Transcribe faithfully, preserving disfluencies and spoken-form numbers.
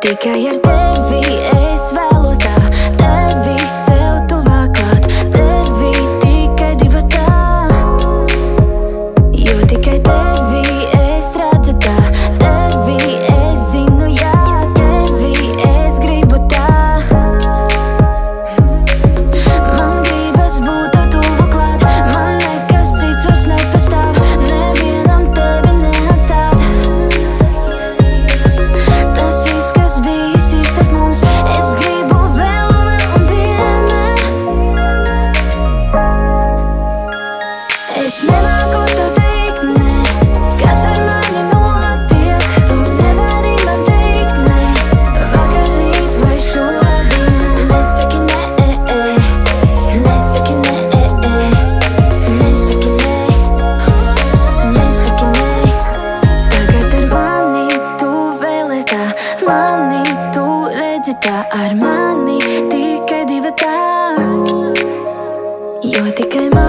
Tikai ar tevi es vēlos tā, tevi sev tuvāk klāt, tevi tikai divatā. Jo tikai tevi es redzu tā, tevi es zinu, jā, tevi es gribu tā. Man gribas būt tev tuvu klāt, man nekas cits vairs nepastāv, nevienam tevi neatstāt. Tas viss, kas bijis, ir starp mums, es gribu vēl un vēl un vienmēr. Es nemāku tev teikt, ne, kas ar mani notiek. Tu nevari man teikt, ne, vakar, rīt vai šodien. Nesaki nē, nesaki nē, nesaki nē, nesaki nē. Tagad ar mani tu vēlies tā, mani tu redzi tā, ar mani tikai divatā. Jo tikai man